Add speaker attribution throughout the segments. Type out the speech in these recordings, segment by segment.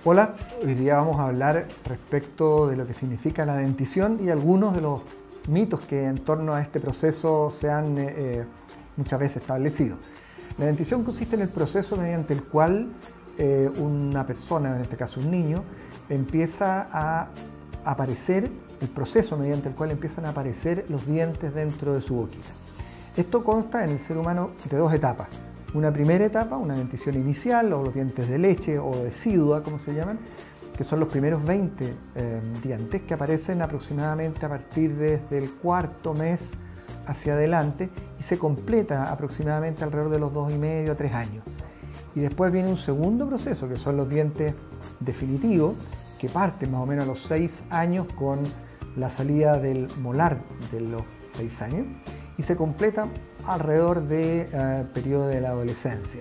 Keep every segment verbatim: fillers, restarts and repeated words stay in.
Speaker 1: Hola, hoy día vamos a hablar respecto de lo que significa la dentición y algunos de los mitos que en torno a este proceso se han eh, muchas veces establecido. La dentición consiste en el proceso mediante el cual eh, una persona, en este caso un niño, empieza a aparecer, el proceso mediante el cual empiezan a aparecer los dientes dentro de su boquita. Esto consta en el ser humano de dos etapas. Una primera etapa, una dentición inicial, o los dientes de leche o decidua, como se llaman, que son los primeros veinte eh, dientes que aparecen aproximadamente a partir desde el cuarto mes hacia adelante y se completa aproximadamente alrededor de los dos y medio a tres años. Y después viene un segundo proceso, que son los dientes definitivos, que parten más o menos a los seis años con la salida del molar de los seis años y se completa alrededor del eh, periodo de la adolescencia.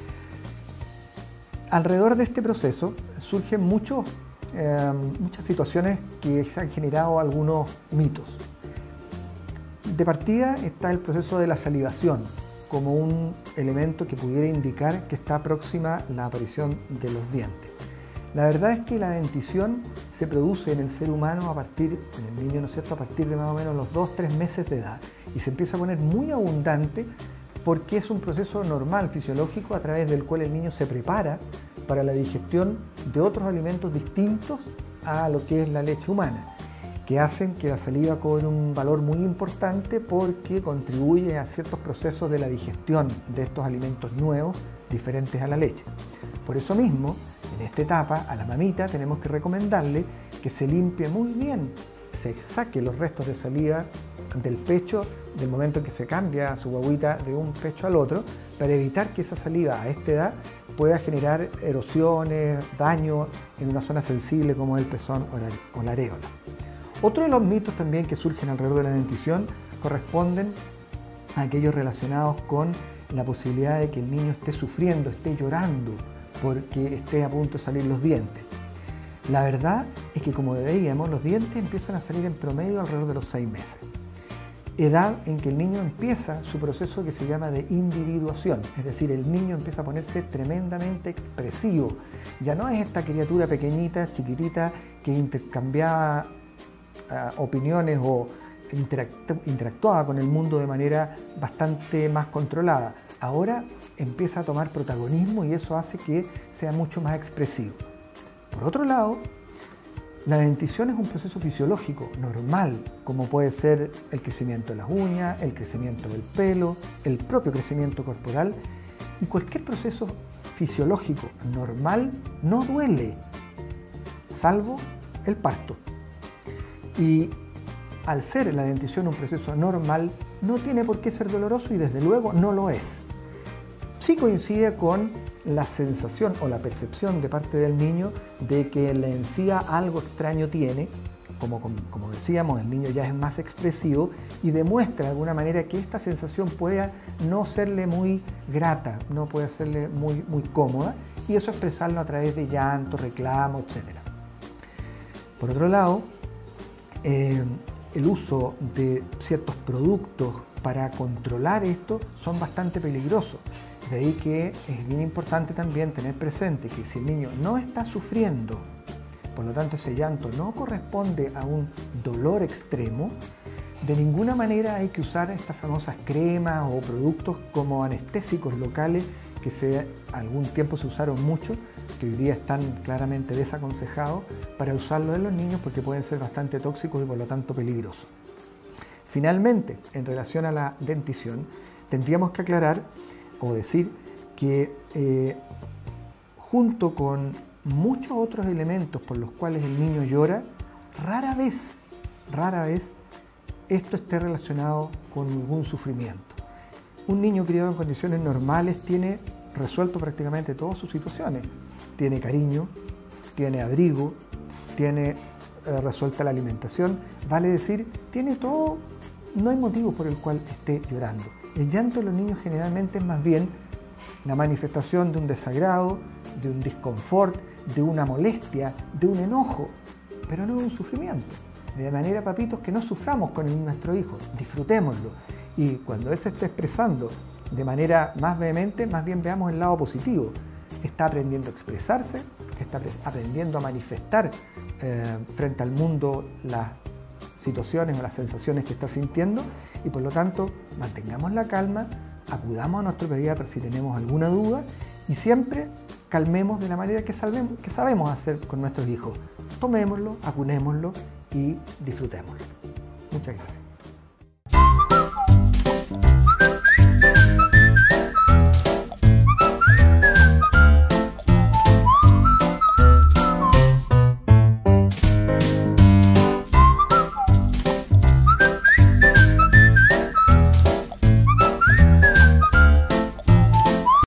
Speaker 1: Alrededor de este proceso surgen muchos, eh, muchas situaciones que se han generado algunos mitos. De partida está el proceso de la salivación como un elemento que pudiera indicar que está próxima la aparición de los dientes. La verdad es que la dentición se produce en el ser humano a partir, en el niño, ¿no es cierto?, a partir de más o menos los dos a tres meses de edad y se empieza a poner muy abundante porque es un proceso normal, fisiológico, a través del cual el niño se prepara para la digestión de otros alimentos distintos a lo que es la leche humana, que hacen que la saliva cobre un valor muy importante porque contribuye a ciertos procesos de la digestión de estos alimentos nuevos diferentes a la leche. Por eso mismo, en esta etapa, a la mamita tenemos que recomendarle que se limpie muy bien, se saque los restos de saliva del pecho del momento en que se cambia su guagüita de un pecho al otro, para evitar que esa saliva a esta edad pueda generar erosiones, daño en una zona sensible como el pezón o la areola. Otro de los mitos también que surgen alrededor de la dentición corresponden a aquellos relacionados con la posibilidad de que el niño esté sufriendo, esté llorando porque esté a punto de salir los dientes. La verdad es que, como veíamos, los dientes empiezan a salir en promedio alrededor de los seis meses. Edad en que el niño empieza su proceso que se llama de individuación, es decir, el niño empieza a ponerse tremendamente expresivo. Ya no es esta criatura pequeñita, chiquitita, que intercambiaba uh, opiniones o interactuaba con el mundo de manera bastante más controlada. Ahora empieza a tomar protagonismo y eso hace que sea mucho más expresivo. Por otro lado, la dentición es un proceso fisiológico normal, como puede ser el crecimiento de las uñas, el crecimiento del pelo, el propio crecimiento corporal, y cualquier proceso fisiológico normal no duele, salvo el parto. Y al ser la dentición un proceso normal, no tiene por qué ser doloroso y desde luego no lo es. Sí coincide con la sensación o la percepción de parte del niño de que la encía algo extraño tiene, como, como decíamos, el niño ya es más expresivo y demuestra de alguna manera que esta sensación puede no serle muy grata, no puede serle muy, muy cómoda, y eso expresarlo a través de llanto, reclamo, etcétera. Por otro lado, eh, el uso de ciertos productos para controlar esto son bastante peligrosos. De ahí que es bien importante también tener presente que si el niño no está sufriendo, por lo tanto ese llanto no corresponde a un dolor extremo, de ninguna manera hay que usar estas famosas cremas o productos como anestésicos locales que se, algún tiempo se usaron mucho, que hoy día están claramente desaconsejados para usarlo en los niños porque pueden ser bastante tóxicos y por lo tanto peligrosos. Finalmente, en relación a la dentición, tendríamos que aclarar o decir que eh, junto con muchos otros elementos por los cuales el niño llora, rara vez, rara vez esto esté relacionado con algún sufrimiento. Un niño criado en condiciones normales tiene resuelto prácticamente todas sus situaciones. Tiene cariño, tiene abrigo, tiene eh, resuelta la alimentación, vale decir, tiene todo, no hay motivo por el cual esté llorando. El llanto de los niños generalmente es más bien la manifestación de un desagrado, de un disconfort, de una molestia, de un enojo, pero no de un sufrimiento. De manera, papitos, que no suframos con nuestro hijo, disfrutémoslo. Y cuando él se esté expresando de manera más vehemente, más bien veamos el lado positivo. Está aprendiendo a expresarse, está aprendiendo a manifestar eh, frente al mundo las situaciones o las sensaciones que está sintiendo y por lo tanto mantengamos la calma, acudamos a nuestro pediatra si tenemos alguna duda y siempre calmemos de la manera que, salvemos, que sabemos hacer con nuestros hijos. Tomémoslo, acunémoslo y disfrutémoslo. Muchas gracias.